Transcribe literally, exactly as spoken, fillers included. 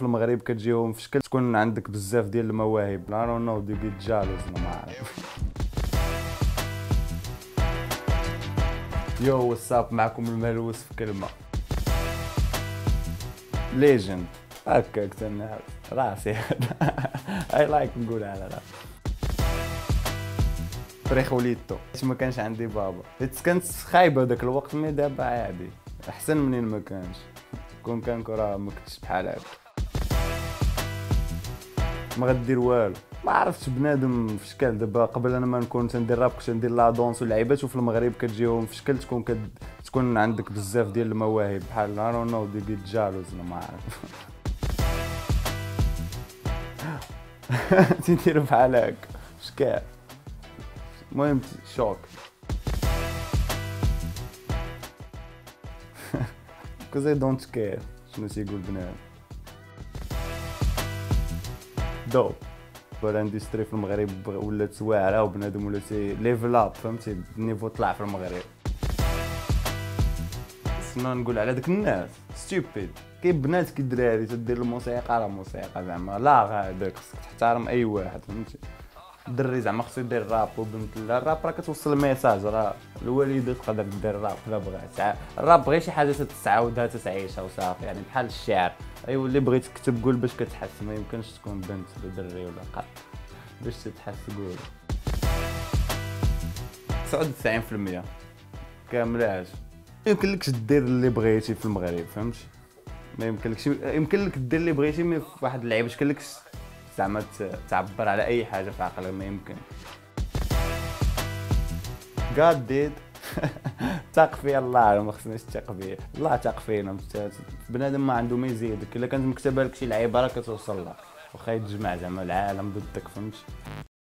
في المغرب كتجيهم في شكل تكون عندك بزاف ديال المواهب. لا راه نو دي بيت جالوز ما عارف. يو واتساب، معكم المهلوس في كلمه ليجند هكاك تنعس راسي. اي لايك نقول على راسي فريخ وليدتو حيت ما كانش عندي بابا، حيت كانت خايبه داك الوقت. مي دابا عادي احسن منين ما كانش. كون كان راه ما كنتش بحال هكا. ما غدير والو، ما عرفتش بنادم في شكل. دابا قبل انا ما نكون تندير راب كنت ندير لا دونس واللعيبات، وفي المغرب كتجيهم في شكل تكون كد... تكون عندك بزاف ديال المواهب بحال I don't know دي بيت جالوز ما عارف. تندير بحال هكا شكال. المهم شوك. كوز اي دونت كير شنو تيقول بنادم. دو الاندستري في المغرب ولات واعره وبنادم ولا تي ليفل اب، فهمتي النيفو طلع في المغرب. خصنا نقول على داك الناس ستوبيد. كاين بنات كي الدراري تدير الموسيقى راه موسيقى زعما لا هذاك خصك تحترم اي واحد، فهمتي. الدري زعما خصو يدير راب وبنت لا، الراب راه كتوصل الميساج. راه الوالده تقدر دير راب لا بغات. الراب غير شي حاجه تتعاودها تتعيشها وصافي، يعني بحال الشعر. ايوا اللي بغيت تكتب قول باش كتحس، ما يمكنش تكون بنت ولا دري ولا قط باش تتحس قول. تسعة وتسعين في المية كاملاش. يمكن لكش دير اللي بغيتي في المغرب، فهمتي. ما يمكنلكش، يمكن لك دير اللي بغيتي مي في واحد اللعيبه باش كلكش زعما تعبر على اي حاجه في عقلك. ما يمكن. God did. تاق فيا الله، ما خصناش تثق فيه. الله تاق فينا. بنادم ما عنده ما يزيدك. الا كانت مكتبه لك شي لعيبه راه كتوصل لها، واخا يتجمع زعما العالم ضدك، فهمتي.